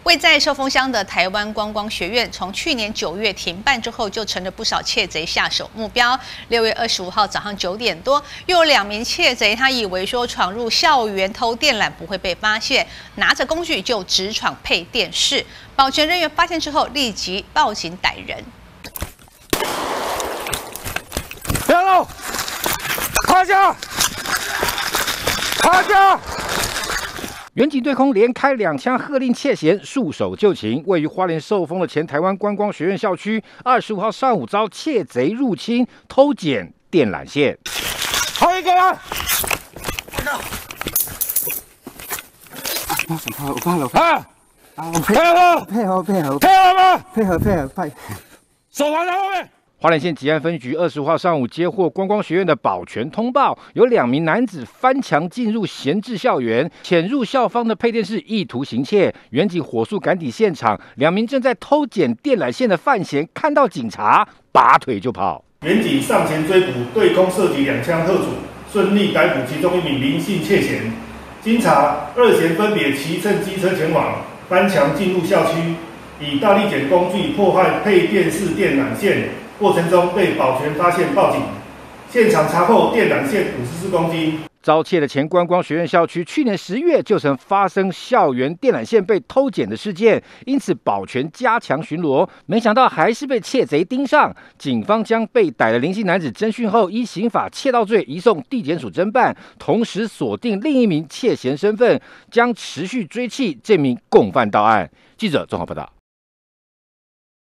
位在寿丰乡的台湾观光学院，从去年9月停办之后，就成了不少窃贼下手目标。6月25号早上9点多，又有2名窃贼，他以为说闯入校园偷电缆不会被发现，拿着工具就直闯配电室。保全人员发现之后，立即报警逮人。 不要动！趴下！趴下！远警对空连开2枪，喝令窃嫌束手就擒。位于花莲寿丰的前台湾观光学院校区，25号上午遭窃贼入侵，偷剪电缆线。好一个人！ 我怕了！ 我配合， 快！ 手放在后面。花莲县吉安分局25号上午接获观光学院的保全通报，有2名男子翻墙进入闲置校园，潜入校方的配电室，意图行窃。远警火速赶抵现场，2名正在偷剪电缆线的犯嫌看到警察，拔腿就跑。 远警上前追捕，对空射击2枪喝阻，顺利逮捕其中1名林姓窃嫌。经查，2嫌分别骑乘机车前往，翻墙进入校区，以大力剪工具破坏配电室电缆线。过程中被保全发现报警，现场查扣电缆线54公斤。 遭窃的前观光学院校区，去年10月就曾发生校园电缆线被偷剪的事件，因此保全加强巡逻，没想到还是被窃贼盯上。警方将被逮的林姓男子侦讯后，依刑法窃盗罪移送地检署侦办，同时锁定另1名窃嫌身份，将持续追缉这名共犯到案。记者综合报道。